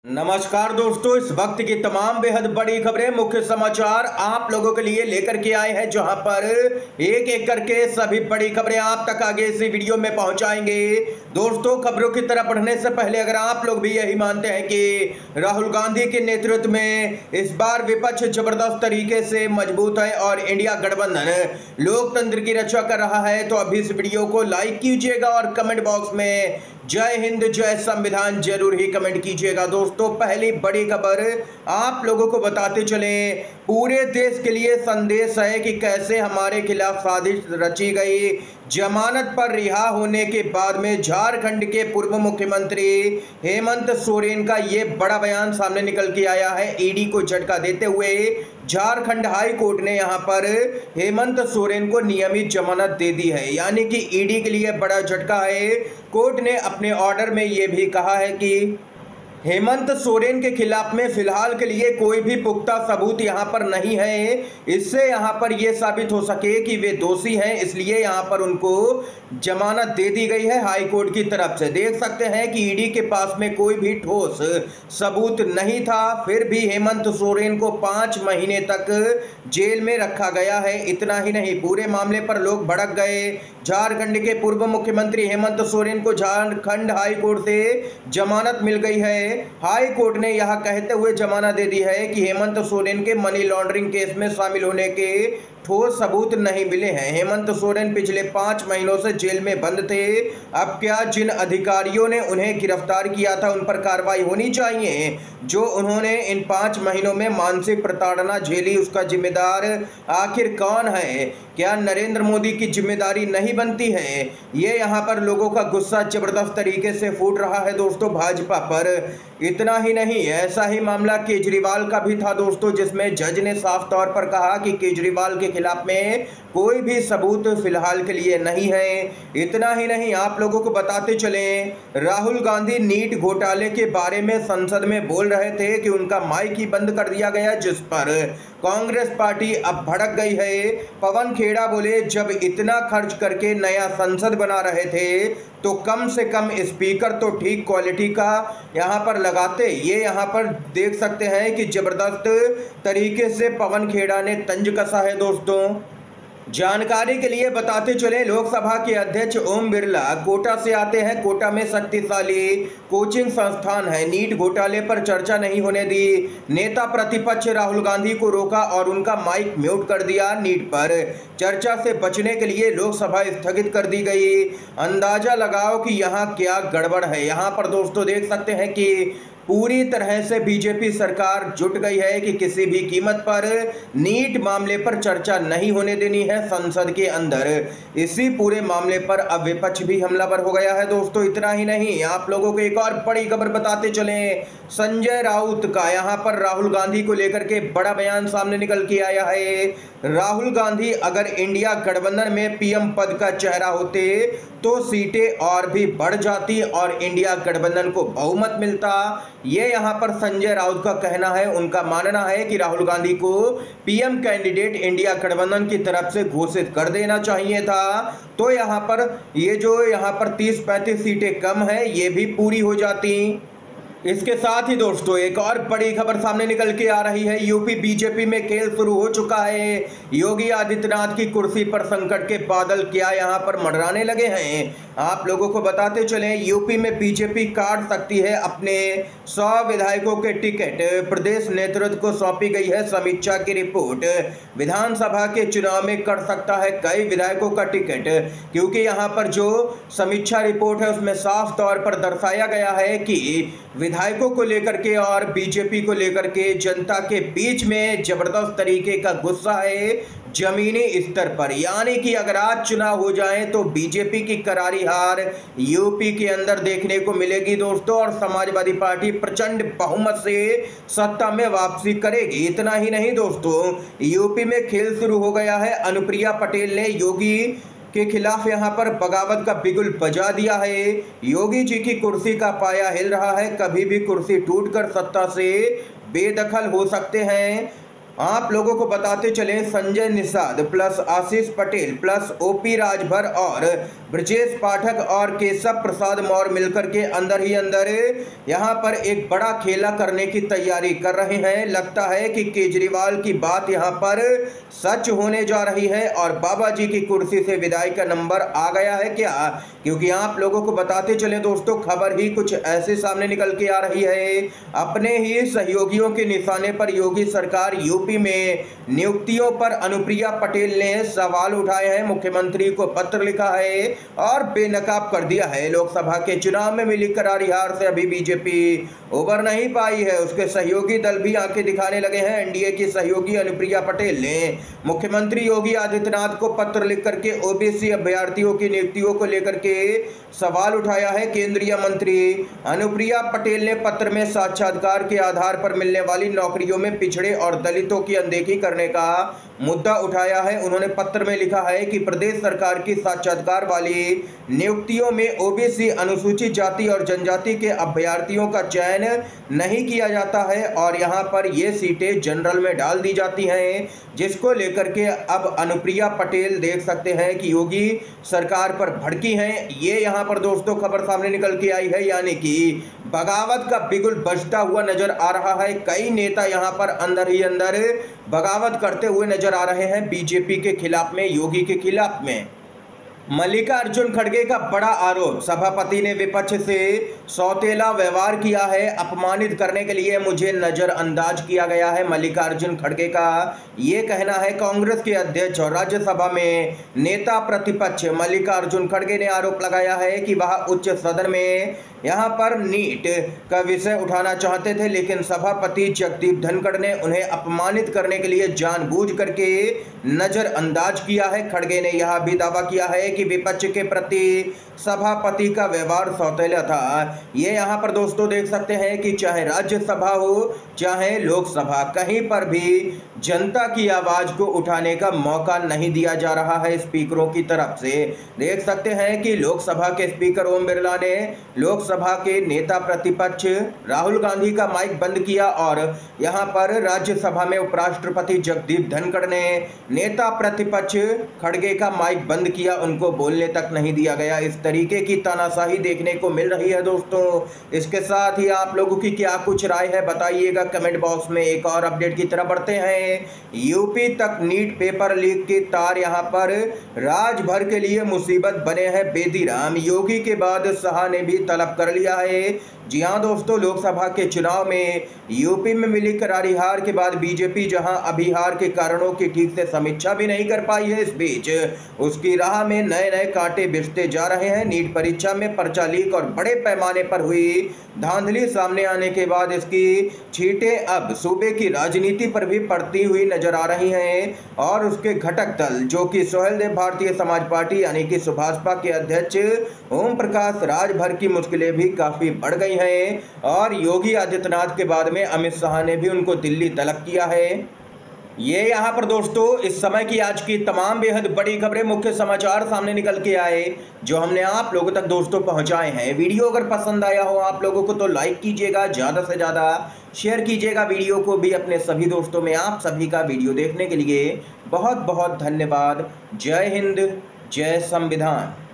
नमस्कार दोस्तों, इस वक्त की तमाम बेहद बड़ी खबरें, मुख्य समाचार आप लोगों के लिए लेकर के आए हैं, जहां पर एक एक करके सभी बड़ी खबरें आप तक आगे इसी वीडियो में पहुंचाएंगे। दोस्तों, खबरों की तरफ बढ़ने से पहले अगर आप लोग भी यही मानते हैं कि राहुल गांधी के नेतृत्व में इस बार विपक्ष जबरदस्त तरीके से मजबूत है और इंडिया गठबंधन लोकतंत्र की रक्षा कर रहा है, तो अभी इस वीडियो को लाइक कीजिएगा और कमेंट बॉक्स में जय हिंद जय संविधान जरूर ही कमेंट कीजिएगा। दोस्तों, पहली बड़ी खबर आप लोगों को बताते चले, पूरे देश के लिए संदेश है कि कैसे हमारे खिलाफ साजिश रची गई। जमानत पर रिहा होने के बाद में झारखंड के पूर्व मुख्यमंत्री हेमंत सोरेन का ये बड़ा बयान सामने निकल के आया है। ईडी को झटका देते हुए झारखंड हाई कोर्ट ने यहां पर हेमंत सोरेन को नियमित जमानत दे दी है, यानी कि ईडी के लिए बड़ा झटका है। कोर्ट ने अपने ऑर्डर में यह भी कहा है कि हेमंत सोरेन के खिलाफ में फिलहाल के लिए कोई भी पुख्ता सबूत यहां पर नहीं है, इससे यहां पर यह साबित हो सके कि वे दोषी हैं, इसलिए यहां पर उनको जमानत दे दी गई है हाई कोर्ट की तरफ से। देख सकते हैं कि ईडी के पास में कोई भी ठोस सबूत नहीं था, फिर भी हेमंत सोरेन को 5 महीने तक जेल में रखा गया है। इतना ही नहीं, पूरे मामले पर लोग भड़क गए। झारखंड के पूर्व मुख्यमंत्री हेमंत सोरेन को झारखंड हाई कोर्ट से जमानत मिल गई है। हाई कोर्ट ने यह कहते हुए जमानत दे दी है कि हेमंत सोरेन के मनी लॉन्ड्रिंग केस में शामिल होने के ठोस सबूत नहीं मिले हैं। हेमंत सोरेन पिछले 5 महीनों से जेल में बंद थे। अब क्या जिन अधिकारियों ने उन्हें गिरफ्तार किया था उन पर कार्रवाई होनी चाहिए। जो उन्होंने इन 5 महीनों में मानसिक प्रताड़ना झेली, उसका जिम्मेदार आखिर कौन है? क्या नरेंद्र मोदी की जिम्मेदारी नहीं बनती है? ये यहाँ पर लोगों का गुस्सा जबरदस्त तरीके से फूट रहा है दोस्तों भाजपा पर। इतना ही नहीं, ऐसा ही मामला केजरीवाल का भी था दोस्तों, जिसमें जज ने साफ तौर पर कहा कि केजरीवाल के खिलाफ में कोई भी सबूत फिलहाल के लिए नहीं है। इतना ही नहीं, आप लोगों को बताते चलें, राहुल गांधी नीट घोटाले के बारे में संसद में बोल रहे थे कि उनका माइक ही बंद कर दिया गया, जिस पर कांग्रेस पार्टी अब भड़क गई है। पवन खेड़ा बोले, जब इतना खर्च करके नया संसद बना रहे थे तो कम से कम स्पीकर तो ठीक क्वालिटी का यहाँ पर लगाते। ये यहाँ पर देख सकते हैं कि जबरदस्त तरीके से पवन खेड़ा ने तंज कसा है दोस्तों। जानकारी के लिए बताते चले, लोकसभा के अध्यक्ष ओम बिरला कोटा से आते हैं। कोटा में शक्तिशाली कोचिंग संस्थान है। नीट घोटाले पर चर्चा नहीं होने दी। नेता प्रतिपक्ष राहुल गांधी को रोका और उनका माइक म्यूट कर दिया। नीट पर चर्चा से बचने के लिए लोकसभा स्थगित कर दी गई। अंदाजा लगाओ कि यहाँ क्या गड़बड़ है। यहाँ पर दोस्तों देख सकते हैं कि पूरी तरह से बीजेपी सरकार जुट गई है कि किसी भी कीमत पर नीट मामले पर चर्चा नहीं होने देनी है संसद के अंदर। इसी पूरे मामले पर अब विपक्ष भी हमलावर हो गया है दोस्तों। इतना ही नहीं, आप लोगों को एक और बड़ी खबर बताते चलें, संजय राउत का यहाँ पर राहुल गांधी को लेकर के बड़ा बयान सामने निकल के आया है। राहुल गांधी अगर इंडिया गठबंधन में पीएम पद का चेहरा होते तो सीटें और भी बढ़ जाती और इंडिया गठबंधन को बहुमत मिलता। ये यहाँ पर संजय राउत का कहना है। उनका मानना है कि राहुल गांधी को पीएम कैंडिडेट इंडिया गठबंधन की तरफ से घोषित कर देना चाहिए था, तो यहाँ पर ये जो यहाँ पर 30-35 सीटें कम है ये भी पूरी हो जाती। इसके साथ ही दोस्तों एक और बड़ी खबर सामने निकल के आ रही है। यूपी बीजेपी में खेल शुरू हो चुका है। योगी आदित्यनाथ की कुर्सी पर संकट के बादल क्या यहां पर मंडराने लगे हैं। आप लोगों को बताते चलें, यूपी में बीजेपी काट सकती है अपने 100 विधायकों के टिकट। प्रदेश नेतृत्व को सौंपी गई है समीक्षा की रिपोर्ट। विधानसभा के चुनाव में कट सकता है कई विधायकों का टिकट, क्योंकि यहाँ पर जो समीक्षा रिपोर्ट है उसमें साफ तौर पर दर्शाया गया है कि विधायकों को लेकर के और बीजेपी को लेकर के जनता के बीच में जबरदस्त तरीके का गुस्सा है जमीनी स्तर पर। यानी कि अगर आज चुनाव हो जाए तो बीजेपी की करारी हार यूपी के अंदर देखने को मिलेगी दोस्तों, और समाजवादी पार्टी प्रचंड बहुमत से सत्ता में वापसी करेगी। इतना ही नहीं दोस्तों, यूपी में खेल शुरू हो गया है। अनुप्रिया पटेल ने योगी के खिलाफ यहाँ पर बगावत का बिगुल बजा दिया है। योगी जी की कुर्सी का पाया हिल रहा है, कभी भी कुर्सी टूटकर सत्ता से बेदखल हो सकते हैं। आप लोगों को बताते चले, Sanjay Nishad plus Ashish Patel plus OP Rajbhar और ब्रजेश पाठक और केशव प्रसाद मौर्य मिलकर के अंदर ही अंदर यहां पर एक बड़ा खेला करने की तैयारी कर रहे हैं। लगता है कि केजरीवाल की बात यहां पर सच होने जा रही है और बाबा जी की कुर्सी से विदाई का नंबर आ गया है क्या? क्योंकि आप लोगों को बताते चले दोस्तों, खबर ही कुछ ऐसे सामने निकल के आ रही है। अपने ही सहयोगियों के निशाने पर योगी सरकार यूपी में नियुक्तियों पर अनुप्रिया पटेल ने सवाल उठाए हैं, मुख्यमंत्री को पत्र लिखा है और बेनकाब कर दिया है। लोकसभा के चुनाव में मिली करारी हार से अभी बीजेपी उबर नहीं पाई है, उसके सहयोगी दल भी आंखें दिखाने लगे हैं। एनडीए की सहयोगी अनुप्रिया पटेल ने मुख्यमंत्री योगी आदित्यनाथ को पत्र लिख करके ओबीसी अभ्यर्थियों की नियुक्तियों को लेकर के सवाल उठाया है। केंद्रीय मंत्री अनुप्रिया पटेल ने पत्र में साक्षात्कार के आधार पर मिलने वाली नौकरियों में पिछड़े और दलितों की अनदेखी करने का मुद्दा उठाया है। उन्होंने पत्र में लिखा है कि प्रदेश सरकार की साक्षात्कार वाली नियुक्तियों में ओबीसी, अनुसूचित जाति और जनजाति के अभ्यर्थियों का चयन नहीं किया जाता है और यहां पर ये सीटें जनरल में डाल दी जाती हैं, जिसको लेकर के अब अनुप्रिया पटेल देख सकते हैं कि योगी सरकार पर भड़की हैं। ये यहां पर दोस्तों खबर सामने निकल के आई है, यानी कि बगावत का बिगुल बजता हुआ नजर आ रहा है। कई नेता यहां पर अंदर ही अंदर बगावत करते हुए नजर आ रहे हैं बीजेपी के खिलाफ में, योगी के खिलाफ में। मल्लिकार्जुन खड़गे का बड़ा आरोप, सभापति ने विपक्ष से सौतेला व्यवहार किया है, अपमानित करने के लिए मुझे नजरअंदाज किया गया है। मल्लिकार्जुन खड़गे का ये कहना है। कांग्रेस के अध्यक्ष और राज्यसभा में नेता प्रतिपक्ष मल्लिकार्जुन खड़गे ने आरोप लगाया है कि वह उच्च सदन में यहां पर नीट का विषय उठाना चाहते थे, लेकिन सभापति जगदीप धनखड़ ने उन्हें अपमानित करने के लिए जानबूझ करके नजरअंदाज किया है। खड़गे ने यह भी दावा किया है कि विपक्ष के प्रति सभापति का व्यवहार सौतेला था। ये यहाँ पर दोस्तों देख सकते हैं कि चाहे राज्यसभा हो चाहे लोकसभा, कहीं पर भी जनता की आवाज को उठाने का मौका नहीं दिया जा रहा है स्पीकरों की तरफ से। देख सकते हैं कि लोकसभा के स्पीकर ओम बिरला ने लोकसभा के नेता प्रतिपक्ष राहुल गांधी का माइक बंद किया और यहाँ पर राज्यसभा में उपराष्ट्रपति जगदीप धनखड़ ने नेता प्रतिपक्ष खड़गे का माइक बंद किया, उनको बोलने तक नहीं दिया गया। इस तरीके की तानाशाही देखने को मिल रही है दोस्तों। इसके साथ ही आप लोगों की क्या कुछ राय है बताइएगा कमेंट बॉक्स में। एक और अपडेट की तरफ बढ़ते हैं। यूपी तक नीट पेपर लीक के तार यहां पर राजभर के लिए मुसीबत बने हैं बेदीराम। योगी के बाद शाह ने भी तलब कर लिया है। जी हां दोस्तों, लोकसभा के चुनाव में यूपी में मिली करारी हार के बाद बीजेपी जहां अभी हार के कारणों की ठीक से समीक्षा भी नहीं कर पाई है, इस बीच उसकी राह में नए नए कांटे बिछते जा रहे हैं। नीट परीक्षा में पर्चा लीक और बड़े पैमाने पर हुई धांधली सामने आने के बाद इसकी छींटें अब सूबे की राजनीति पर भी पड़ती हुई नजर आ रही हैं और उसके घटक दल जो कि सोहेलदेव भारतीय समाज पार्टी यानी कि सुभाषपा के अध्यक्ष ओम प्रकाश राजभर की मुश्किलें भी काफी बढ़ गई हैं और योगी आदित्यनाथ के बाद में अमित शाह ने भी उनको दिल्ली तलब किया है। ये यहाँ पर दोस्तों इस समय की आज की तमाम बेहद बड़ी खबरें, मुख्य समाचार सामने निकल के आए जो हमने आप लोगों तक दोस्तों पहुंचाए हैं। वीडियो अगर पसंद आया हो आप लोगों को तो लाइक कीजिएगा, ज़्यादा से ज़्यादा शेयर कीजिएगा वीडियो को भी अपने सभी दोस्तों में। आप सभी का वीडियो देखने के लिए बहुत बहुत धन्यवाद। जय हिंद, जय संविधान।